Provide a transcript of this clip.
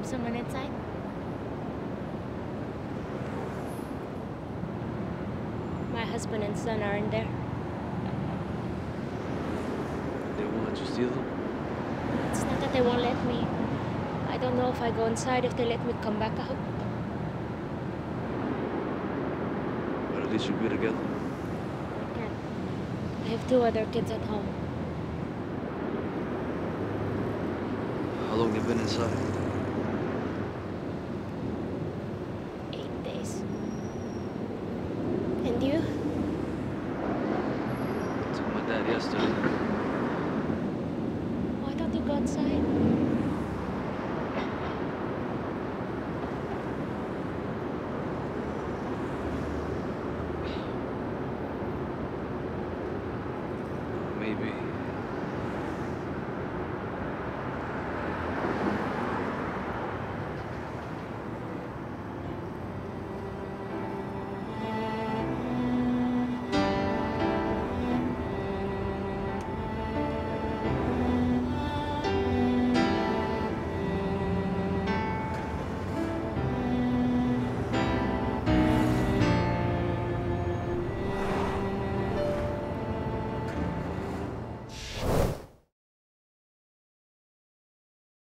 someone inside? My husband and son are in there. They won't let you steal them? It's not that they won't let me. I don't know if I go inside, if they let me come back out. But at least you'll be together. Yeah. I have 2 other kids at home. How long have you been inside? 8 days. And you? I took my dad yesterday. Why don't you go outside?